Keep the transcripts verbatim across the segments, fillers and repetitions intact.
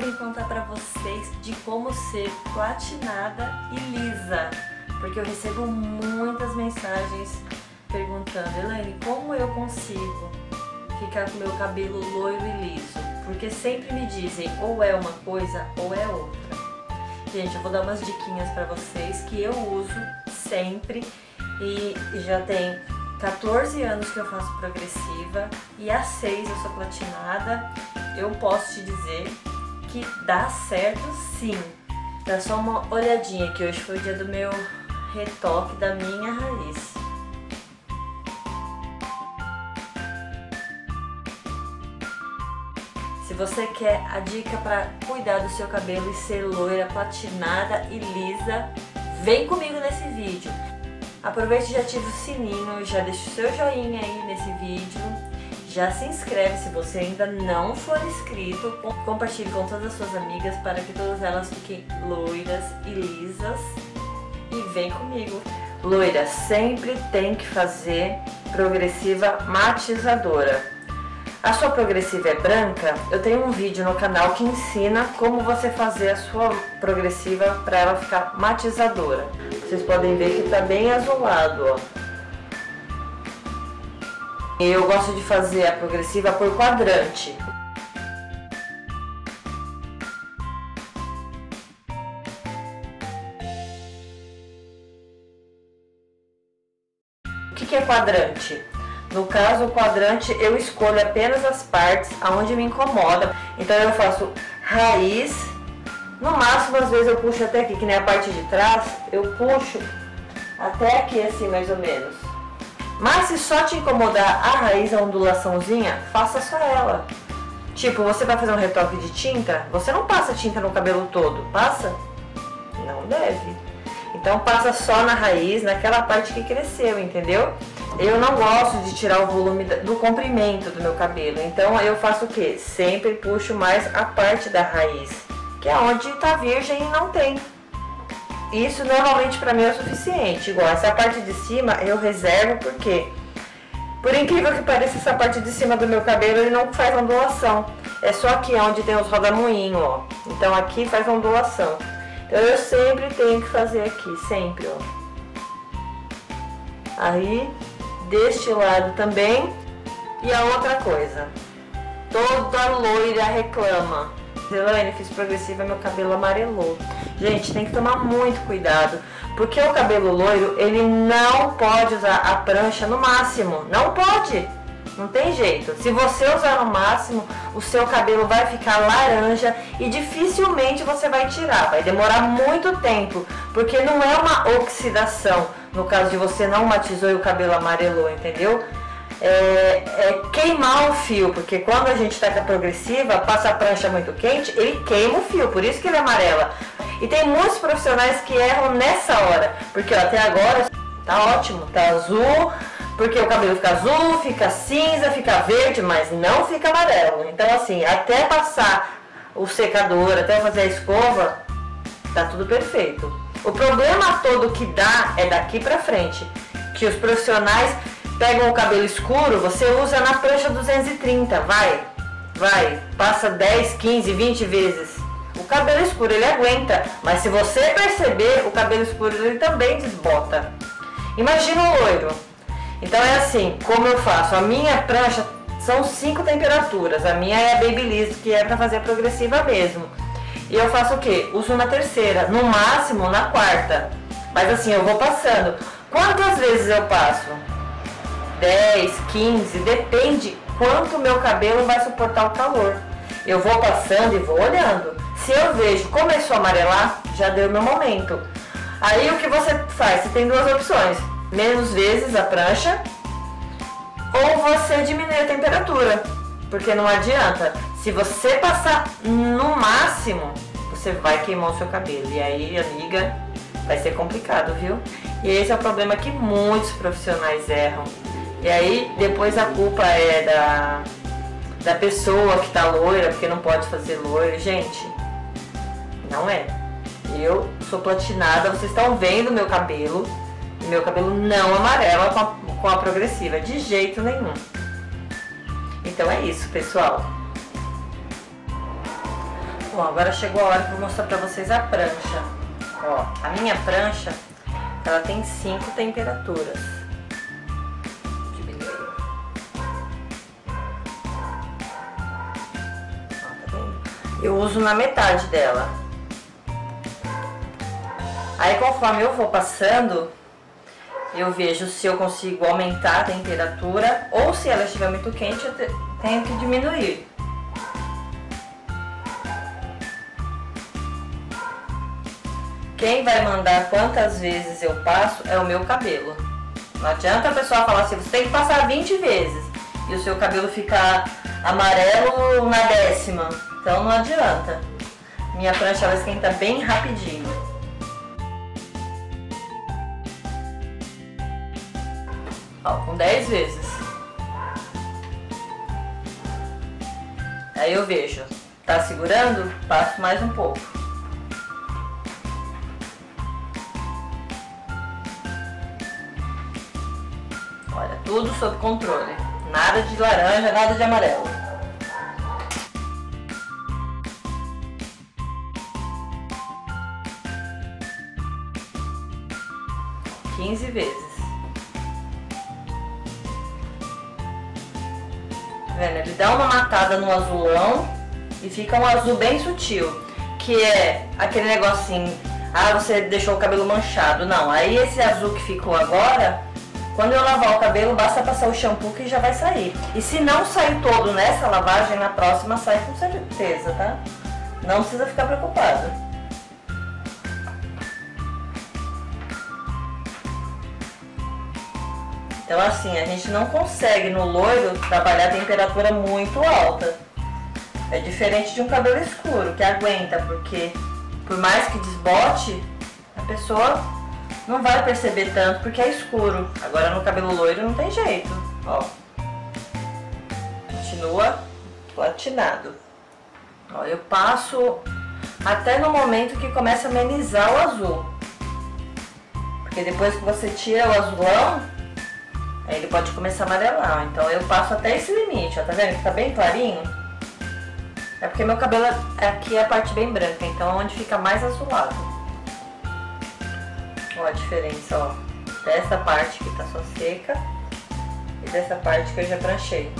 vim contar pra vocês de como ser platinada e lisa, porque eu recebo muitas mensagens perguntando: Elaine, como eu consigo ficar com meu cabelo loiro e liso? Porque sempre me dizem ou é uma coisa ou é outra. Gente, eu vou dar umas diquinhas pra vocês que eu uso sempre e já tem quatorze anos que eu faço progressiva e há seis eu sou platinada. Eu posso te dizer que dá certo sim. Dá só uma olhadinha que hoje foi o dia do meu retoque da minha raiz. Se você quer a dica para cuidar do seu cabelo e ser loira, platinada e lisa, vem comigo nesse vídeo. Aproveite e já ative o sininho, já deixa o seu joinha aí nesse vídeo. Já se inscreve se você ainda não for inscrito. Compartilhe com todas as suas amigas para que todas elas fiquem loiras e lisas. E vem comigo. Loira, sempre tem que fazer progressiva matizadora. A sua progressiva é branca? Eu tenho um vídeo no canal que ensina como você fazer a sua progressiva para ela ficar matizadora. Vocês podem ver que está bem azulado, ó. Eu gosto de fazer a progressiva por quadrante. O que que é quadrante? No caso, o quadrante eu escolho apenas as partes aonde me incomoda. Então eu faço raiz, no máximo às vezes eu puxo até aqui, que nem a parte de trás, eu puxo até aqui assim mais ou menos. Mas se só te incomodar a raiz, a ondulaçãozinha, faça só ela. Tipo, você vai fazer um retoque de tinta, você não passa tinta no cabelo todo, passa? Não deve. Então passa só na raiz, naquela parte que cresceu, entendeu? Eu não gosto de tirar o volume do comprimento do meu cabelo, então eu faço o que? Sempre puxo mais a parte da raiz, que é onde tá virgem e não tem. Isso normalmente pra mim é o suficiente. Igual essa parte de cima eu reservo porque, por incrível que pareça, essa parte de cima do meu cabelo ele não faz ondulação. É só aqui onde tem os rodamuinhos, ó. Então aqui faz ondulação. Então eu sempre tenho que fazer aqui, sempre, ó. Aí, deste lado também. E a outra coisa, toda loira reclama: Elaine, fiz progressiva, meu cabelo amarelou. Gente, tem que tomar muito cuidado, porque o cabelo loiro, ele não pode usar a prancha no máximo. Não pode, não tem jeito. Se você usar no máximo, o seu cabelo vai ficar laranja e dificilmente você vai tirar. Vai demorar muito tempo, porque não é uma oxidação, no caso de você não matizou e o cabelo amarelou, entendeu? É, é queimar o fio, porque quando a gente tá com a progressiva, passa a prancha muito quente, ele queima o fio, por isso que ele amarela. E tem muitos profissionais que erram nessa hora, porque ó, até agora tá ótimo, tá azul, porque o cabelo fica azul, fica cinza, fica verde, mas não fica amarelo. Então assim, até passar o secador, até fazer a escova, tá tudo perfeito. O problema todo que dá é daqui pra frente, que os profissionais pegam o cabelo escuro, você usa na prancha duzentos e trinta, vai, vai, passa dez, quinze, vinte vezes. O cabelo escuro ele aguenta, mas se você perceber, o cabelo escuro ele também desbota. Imagina o loiro. Então é assim, como eu faço, a minha prancha são cinco temperaturas, a minha é a Babyliss, que é para fazer a progressiva mesmo. E eu faço o que? Uso na terceira, no máximo na quarta. Mas assim, eu vou passando. Quantas vezes eu passo? dez, quinze, depende quanto o meu cabelo vai suportar o calor. Eu vou passando e vou olhando. Se eu vejo começou a amarelar, já deu meu momento. Aí o que você faz? Você tem duas opções: menos vezes a prancha, ou você diminui a temperatura, porque não adianta. Se você passar no máximo, você vai queimar o seu cabelo. E aí, amiga, vai ser complicado, viu? E esse é o problema que muitos profissionais erram. E aí, depois a culpa é da, da pessoa que tá loira, porque não pode fazer loiro. Gente, não é. Eu sou platinada, vocês estão vendo meu cabelo. Meu cabelo não amarela com a, com a progressiva, de jeito nenhum. Então é isso, pessoal. Bom, agora chegou a hora que eu vou mostrar pra vocês a prancha. Ó, a minha prancha, ela tem cinco temperaturas. Diminuir. Ó, tá vendo? Eu uso na metade dela. Aí conforme eu vou passando, eu vejo se eu consigo aumentar a temperatura ou se ela estiver muito quente, eu tenho que diminuir. Quem vai mandar quantas vezes eu passo é o meu cabelo. Não adianta a pessoa falar assim, você tem que passar vinte vezes e o seu cabelo ficar amarelo na décima. Então não adianta. Minha prancha ela esquenta bem rapidinho. Ó, com dez vezes. Aí eu vejo, tá segurando? Passo mais um pouco. Olha, tudo sob controle. Nada de laranja, nada de amarelo. quinze vezes. Ele dá uma matada no azulão e fica um azul bem sutil, que é aquele negocinho, ah, você deixou o cabelo manchado. Não, aí esse azul que ficou agora, quando eu lavar o cabelo, basta passar o shampoo que já vai sair. E se não sair todo nessa lavagem, na próxima sai com certeza, tá? Não precisa ficar preocupado. Então assim, a gente não consegue no loiro trabalhar a temperatura muito alta. É diferente de um cabelo escuro, que aguenta, porque por mais que desbote, a pessoa não vai perceber tanto porque é escuro. Agora no cabelo loiro não tem jeito, ó. Continua platinado. Ó, eu passo até no momento que começa a amenizar o azul. Porque depois que você tira o azulão, aí ele pode começar a amarelar. Então eu passo até esse limite, ó, tá vendo que tá bem clarinho? É porque meu cabelo aqui é a parte bem branca, então é onde fica mais azulado. Ó a diferença, ó, dessa parte que tá só seca e dessa parte que eu já pranchei.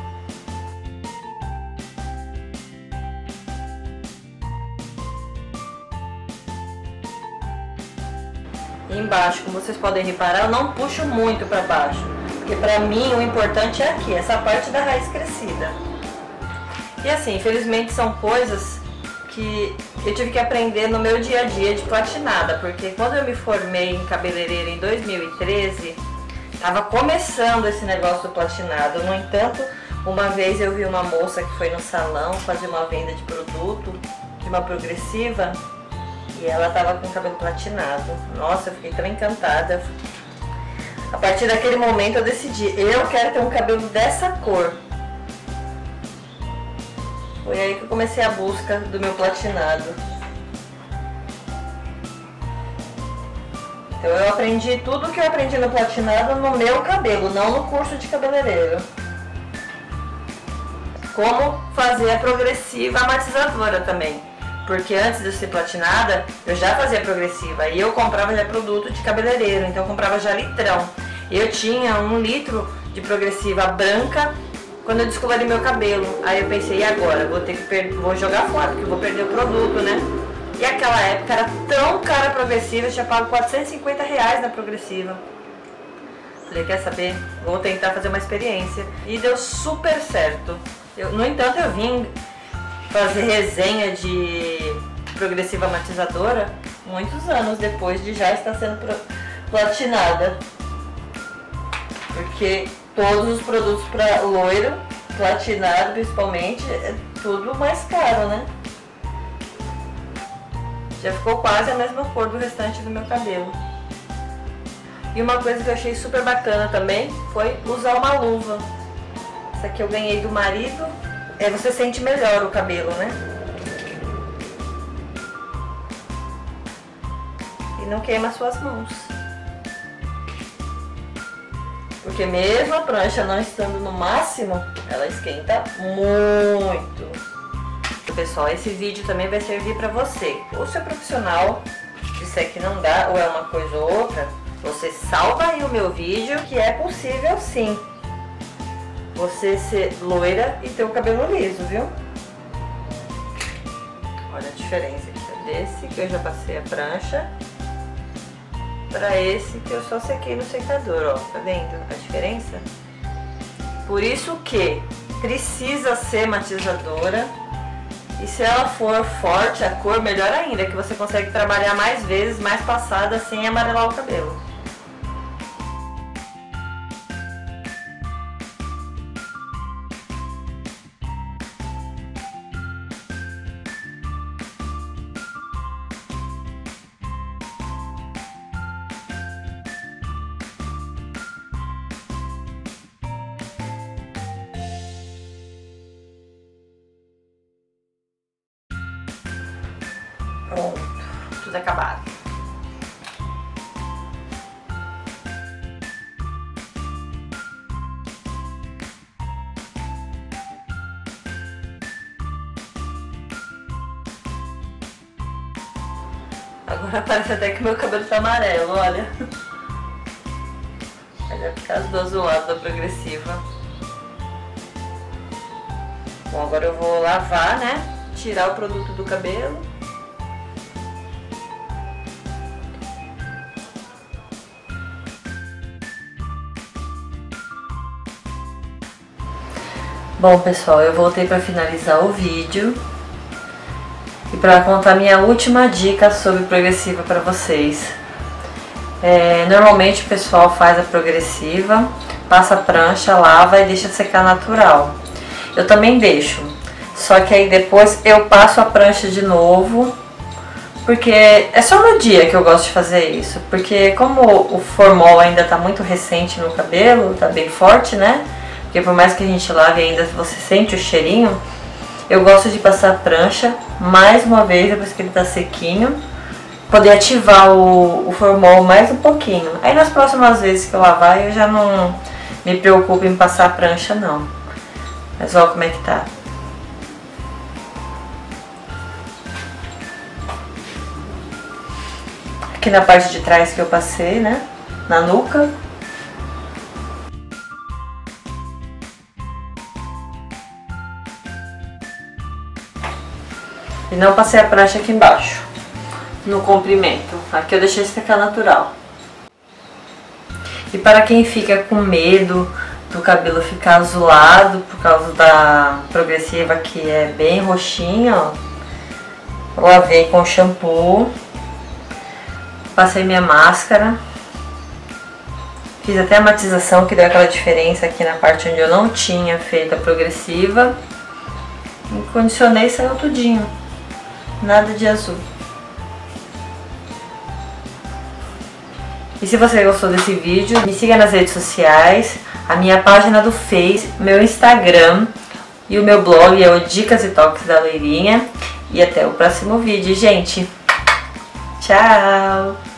E embaixo, como vocês podem reparar, eu não puxo muito para baixo, porque pra mim o importante é aqui, essa parte da raiz crescida. E assim, infelizmente são coisas que eu tive que aprender no meu dia a dia de platinada, porque quando eu me formei em cabeleireira em dois mil e treze, tava começando esse negócio do platinado. No entanto, uma vez eu vi uma moça que foi no salão fazer uma venda de produto, de uma progressiva, e ela tava com o cabelo platinado. Nossa, eu fiquei tão encantada. A partir daquele momento eu decidi, eu quero ter um cabelo dessa cor. Foi aí que eu comecei a busca do meu platinado. Então eu aprendi tudo que eu aprendi no platinado no meu cabelo, não no curso de cabeleireiro. Como fazer a progressiva matizadora também. Porque antes de eu ser platinada, eu já fazia progressiva e eu comprava já produto de cabeleireiro, então eu comprava já litrão. Eu tinha um litro de progressiva branca quando eu descolori meu cabelo. Aí eu pensei, e agora? Vou ter que per... vou jogar fora, porque eu vou perder o produto, né? E aquela época era tão cara a progressiva, eu tinha pago quatrocentos e cinquenta reais na progressiva. Falei, quer saber? Vou tentar fazer uma experiência. E deu super certo. Eu, no entanto, eu vim fazer resenha de progressiva matizadora muitos anos depois de já estar sendo platinada, porque todos os produtos para loiro, platinado principalmente, é tudo mais caro, né? Já ficou quase a mesma cor do restante do meu cabelo. E uma coisa que eu achei super bacana também foi usar uma luva. Essa aqui eu ganhei do marido. É, você sente melhor o cabelo, né? E não queima suas mãos. Porque mesmo a prancha não estando no máximo, ela esquenta muito. pessoal, esse vídeo também vai servir pra você. Ou se é profissional, disser que não dá, ou é uma coisa ou outra, você salva aí o meu vídeo, que é possível sim você ser loira e ter o cabelo liso, viu? Olha a diferença aqui, desse que eu já passei a prancha para esse que eu só sequei no secador, ó, tá vendo a diferença? Por isso que precisa ser matizadora, e se ela for forte a cor, melhor ainda, que você consegue trabalhar mais vezes, mais passada, sem amarelar o cabelo. Pronto, tudo acabado. Agora parece até que meu cabelo tá amarelo, olha. Mas é por causa do azulado da progressiva. Bom, agora eu vou lavar, né? Tirar o produto do cabelo. Bom, pessoal, eu voltei para finalizar o vídeo e para contar minha última dica sobre progressiva para vocês. É, normalmente o pessoal faz a progressiva, passa a prancha, lava e deixa secar natural. Eu também deixo, só que aí depois eu passo a prancha de novo, porque é só no dia que eu gosto de fazer isso, porque como o formol ainda tá muito recente no cabelo, tá bem forte, né? Porque por mais que a gente lave ainda, você sente o cheirinho. Eu gosto de passar a prancha mais uma vez, depois que ele tá sequinho, poder ativar o, o formol mais um pouquinho. Aí nas próximas vezes que eu lavar, eu já não me preocupo em passar a prancha não. Mas olha como é que tá. Aqui na parte de trás que eu passei, né? Na nuca. E não passei a prancha aqui embaixo, no comprimento. Aqui eu deixei secar natural. E para quem fica com medo do cabelo ficar azulado por causa da progressiva, que é bem roxinha, ó, eu lavei com shampoo, passei minha máscara, fiz até a matização que deu aquela diferença aqui na parte onde eu não tinha feito a progressiva, e condicionei e saiu tudinho. Nada de azul. E se você gostou desse vídeo, me siga nas redes sociais, a minha página do Face, meu Instagram e o meu blog é o Dicas e Toques da Loirinha. E até o próximo vídeo, gente. Tchau!